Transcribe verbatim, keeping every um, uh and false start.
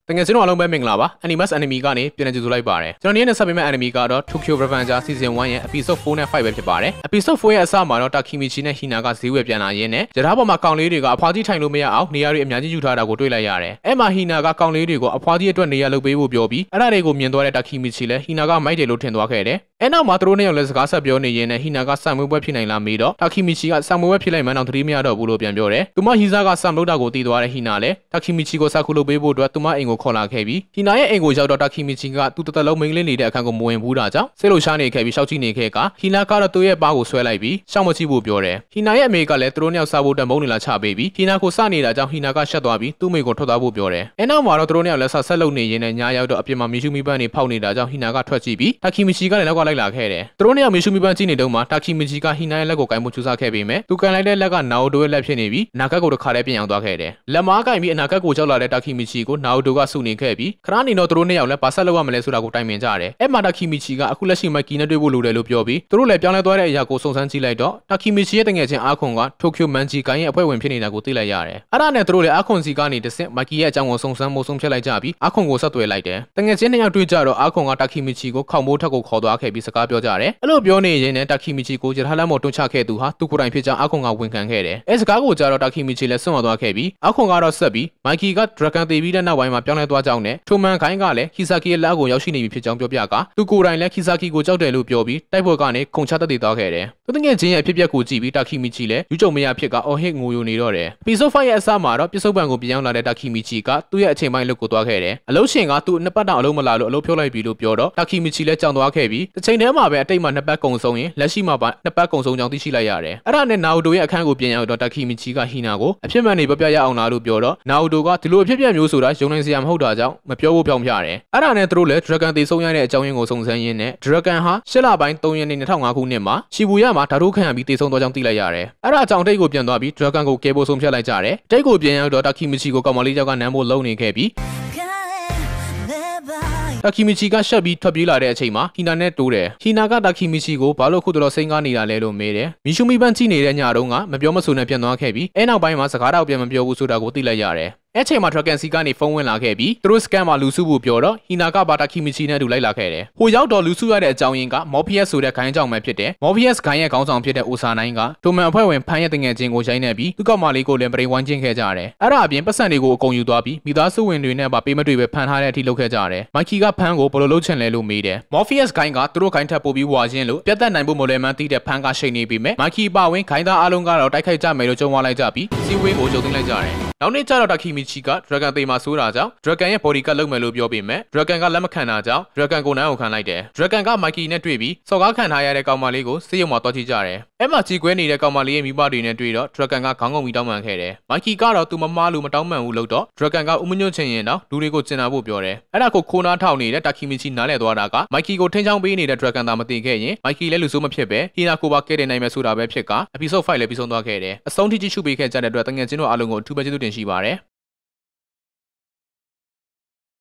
တကယ်ကျွန်တော်အားလုံးပဲမင်္ဂလာပါ Animask anime ကနေပြန်လည်ကြိုဆိုလိုက်ပါတယ်ကျွန်တော်ဒီနေ့ဆက်ပေးမယ့် anime ကတော့ Tokyo Revenger Season oneရဲ့ Episode fourနဲ့fiveပဲဖြစ်ပါတယ် Episode fourရဲ့အစမှာတော့ Takemichi နဲ့ Hina ကဈေးဝယ်ပြန်လာရင်းနဲ့ကြထားပေါ်မှာကောင်လေးတွေကအဖွားကြီးထိုင်လို့မရအောင်နေရာတွေအများကြီးယူထားတာကိုတွေ့လိုက်ရတယ်အဲ့မှာ Hina ကကောင်လေးတွေကိုအဖွားကြီးအတွက်နေရာလုပ်ပေးဖို့ပြောပြီးအဲ့ဒါတွေကိုမြင်သွားတဲ့ Takemichi လည်း Hina ကမိုက်တယ်လို့ထင်သွားခဲ့တယ်အဲ့နောက်မှာသူတို့နှစ်ယောက်လည်းစကားဆက်ပြောနေရင်းနဲ့ Hina ကစံမွေးပွဲဖြစ်နိုင်လားမေးတော့ Takemichi ကစံမွေးပွဲဖြစ်လိုက်မှန်းတော့သတိမရတော့ဘူးလို့ပြန်ပြောတယ်သူမ Hisa ကစံလို့တာကိုတည်သွားတဲ့ Hina လည်း Takemichi ကိုစခုလုပ်ပေးဖို့အတွက်သူမအိမ်ကိုခေါ်လာခဲ့ပြီး Hina ရဲ့အိမ်ကိုရောက်တော့ Takemichi ကသူ့တသက်လုံးမိန်းကလေးနေတဲ့အခန်းကိုမဝင်ဘူးတာကြောင့်စိတ်လှုပ်ရှားနေခဲ့ပြီးရှောက်ကြည့်နေခဲ့က Hina ကတော့သူ့ရဲ့ပါးကိုဆွဲလိုက်ပြီးရှောက်မကြည့်ဖို့ပြောတယ် Hina ရဲ့အမေကလည်းသူတို့နှစ်ယောက်စားဖို့တက်မုန်းနေလာချပေးပြီး Hina ကိုစနေတာကြောင့် Hina ကရှက်သွားပြီးသူ့မိကိုထွက်သွားဖို့ပြောတယ်အဲနောက်မှာတော့သူတို့နှစ်ယောက်လည်းဆက်ဆက်လုပ်နေရင်းနဲ့ညရောက်တော့အပြင်မှာမီရှူမီပန်းနေဖောက်နေတာကြောင့် Hina ကထွက်ကြည့်ပြီး Takemichi ကလည်းနောက်ကလိုက်လာခဲ့တယ်သူတို့နှစ်ယောက်မီရှူမီပန်းကြည့်နေတုန်းမှာ Takemichi က Hina ရဲ့လက်ကိုကင်ဖို့ကြိုးစားခဲ့ပေမဲ့သူကန်လိုက်တဲ့လက်က Naoto ရဲ့လက်ဖြစ်နေပြီးအနာဂတ်ကိုတစ်ခါတည်းပြင်အောင်သွားခဲ့တယ်လက်မားကင်ပြီးအနာဂတ်ကိုကြောက်လာတဲ့ Takemichi ကို Naoto ကစုနေခဲ့ပြီးခဏနေတော့သူတို့နှစ်ယောက်လည်းပါဆက်လုပ်ရမလဲဆိုတာကိုတိုင်ပင်ကြတယ်အဲ့မှာ Takemichi ကအခုလက်ရှိ Micky နဲ့တွေ့ဖို့လိုတယ်လို့ပြောပြီးသူတို့လည်းပြောင်းလဲသွားတဲ့အရာကိုစုံစမ်းကြည့်လိုက်တော့ Takemichi ရဲ့တငယ်ချင်း Akkun က Tokyo Manji ကိုင်းရဲ့အဖွဲ့ဝင်ဖြစ်နေတာကိုသိလိုက်ရတယ်အဲ့ဒါနဲ့သူတို့လည်း Akkun စီကနေတဆင့် Micky ရဲ့အကြောင်းကိုစုံစမ်းဖို့ဆုံးဖြတ်လိုက်ကြပြီး Akkun ကိုဆက်သွယ်လိုက်တယ်တငယ်ချင်းနှစ်ယောက်တွေ့ကြတော့ Akkun က Takemichi ကိုခေါင်မိုးထက်ကိုခေါ်သွားခဲ့ပြီးစကားပြောကြတယ်အဲ့လိုပြောနေရင်နဲ့ Takemichi ကိုရထားလမ်းပေါ်တွန်းချခဲ့သူဟာသူကိုယ်တိုင်ဖြစ်ကြောင်း Akkun ကဝန်ခံခဲ့တယ်အဲ့စကားကိုကြားတော့ Takemichi လည်းစွန့်သွားခဲ့ပြီး Akkun ကတော့ဆက်ပြီး Micky က Draken သေပြီးတဲ့နောက်ပိုင်းမှာပြောင်းလဲသွားကြောင်းနဲ့ထိုမှန်ခိုင်းကလည်း Hisaki ရဲ့လက်ကိုရောက်ရှိနေပြီဖြစ်ကြောင်းပြောပြကသူကိုယ်တိုင်လည်း Hisaki ကိုကြောက်တယ်လို့ပြောပြီးတိုက်ပွဲကနေခုန်ချတက်တည်သွားခဲ့တယ်သူတငယ်ချင်းရဲ့အဖြစ်အပျက်ကိုကြည့်ပြီး Takemichi လည်းယူကြုံမရဖြစ်ကအော်ဟစ်ငိုယိုနေတော့တယ် Episode fiveရဲ့အစမှာတော့ပြစ္ဆုတ်ပံကိုပြောင်းလာတဲ့ Takemichi ကသူ့ရဲ့အချိန်ပိုင်းလွတ်ကိုသွားခဲ့တယ်အလုံးရှင်ကသူ့နှစ်ပတ်တောင်အလုံးမလာလို့အလုံးဖြုတ်လိုက်ပြီလို့ပြောတော့ Takemichi လည်းကြောင်သွားခဲ့ပြီးတစ်ချိန်တည်းမှာပဲအတိတ်မှာနှစ်ပတ်ကုံဆုံးရင်လက်ရှိမှာပါနှစ်ပတ်ကုံဆုံးကြောင်းသိရှိလိုက်ရတယ်အဲ့ဒါနဲ့ Naoto ရဲ့အခန်းကိုပြန်ရောက်တော့ Takemichi က Hina ကိုအဖြစ်မှန်နေပြပြရအောင်လားလို့ပြောတော့ Naoto ကဒီလိုအဖြစ်အပျက်မျိုးဆိုတာယုံနိုင်စရာမဟုတ်တာကြောင့်မပြောဖို့ပြောင်းပြတယ်အဲ့ဒါနဲ့သူတို့လည်း Draken သေဆုံးရတဲ့အကြောင်းရင်းကိုစုံစမ်းရင်းနဲ့ Draken ဟာရှစ်လပိုင်းသုံးရက်နေ့two thousand fiveခုနှစ်မှာရှီဘူယာမှာဓာတ်ထိုးခံရပြီးသေဆုံးသွားကြောင်းသိလိုက်ရတယ်အဲ့ဒါကြောင့်တိတ်ကိုပြန်သွားပြီး Draken ကိုကဲဖို့ဆုံးဖြတ်လိုက်ကြတယ်တိတ်ကိုပြန်ရောက်တော့ Takemichi ကိုကောင်မလေးယောက်ကနမ်းဖို့လုံနေခဲ့ပြီး Takemichi ကရှက်ပြီးထွက်ပြေးလာတဲ့အချိန်မှာ Hina နဲ့တိုးတယ် Hina က Takemichi ကိုဘာလို့ခုတော်စိန်ကားနေတာလဲလို့မေးတယ်မီရှူမီပန်းကြည့်နေတဲ့ညတုန်းကမပြောမဆိုနဲ့ပြန်သွားခဲ့ပြီးအဲနောက်ပိုင်းမှာစကားတော့ပြန်မပြောဘူးဆိုတာကိုသိလိုက်ရတယ်အဲ့ချိန်မှာ Draken စီကနေဖုန်းဝင်လာခဲ့ပြီးသူတို့ scan မှာလူစုဖို့ပြောတော့ Hina ကပါ Takemichi နဲ့အတူလိုက်လာခဲ့တယ်ဟိုရောက်တော့လူစုရတဲ့အကြောင်းရင်းက Morpheus ဆိုတဲ့ခိုင်းကြောင်ပဲဖြစ်တယ် Morpheus ခိုင်းရဲ့ခေါင်းဆောင်ဖြစ်တဲ့ Osanai ကထိုမှန်အဖွဲ့ဝင်ဖန်ရဲ့တငယ်ချင်းကိုရိုင်းနေပြီးသူ့ကောင်မလေးကိုလည်းပရိဝိုင်းချင်းခဲ့ကြတယ်အဲ့ဒါအပြင်ပတ်စံတွေကိုအကုန်ယူသွားပြီးမိသားစုဝင်တွေနဲ့ပါပေးမတွေ့ပဲဖန်ထားတဲ့အထိလုပ်ခဲ့ကြတယ် Micky ကဖန်ကိုဘယ်လိုလုပ်ချင်လဲလို့မေးတယ် Morpheus ခိုင်းကသူတို့ခိုင်းထပ်ပို့ပြီးဝါချင်းလို့ပြတ်သက်နိုင်ဖို့မလွယ်မှန်းသိတဲ့ဖန်ကရှိန်နေပြီးမဲ့ Micky ပါဝင်ခိုင်းသားအားလုံးကတော့တိုက်ခိုက်ကြမယ်လို့ကြုံသွားလိုက်ကြပြီးစီဝေးကိုကြုံသိမ်းလိုက်ကြတယ်နောက်နေ့ကျတော့ Takemichi က Draken သေမှာဆိုတာကြောင့် Draken ရဲ့ body ကလုပ်မယ်လို့ပြောပေမဲ့ Draken ကလက်မခံတာကြောင့် Draken ကိုနိုင်အောင်ခံလိုက်တယ် Draken က Micky နဲ့တွေ့ပြီးစော်ကားခံထားရတဲ့ကောင်မလေးကိုစေးရုံမှာတွားကြည့်ကြတယ်အဲ့မှာကြီးကွဲနေတဲ့ကောင်မလေးရဲ့မိဘတွေနဲ့တွေ့တော့ Draken ကခေါင်းငုံပြီးတောင်းပန်ခဲ့တယ် Micky ကတော့သူမမားလို့မတောင်းပန်ဘူးလို့တော့ Draken ကဥမညွန့်ချင်ရင်တော့လူတွေကိုကျင်နာဖို့ပြောတယ်အဲ့ဒါကိုခိုးနားထောက်နေတဲ့ Takemichi နားလဲသွားတာက Micky ကိုထိန်းချောင်းပေးနေတဲ့ Draken သာမသိခဲ့ရင် Micky လည်းလူဆိုးမဖြစ်ပဲ Hina ကိုပါကဲတင်နိုင်မယ်ဆိုတာပဲဖြစ်က Episode fiveလည်းပြီးဆုံးသွားခဲ့တယ်အဆုံးထိကြည့်ရှုပေးခဲ့ကြတဲ့အတွက်တကယ်ချင်းတို့အားလုံးကိုအထူးပဲကျေးဇူးတင်ရှိပါတယ်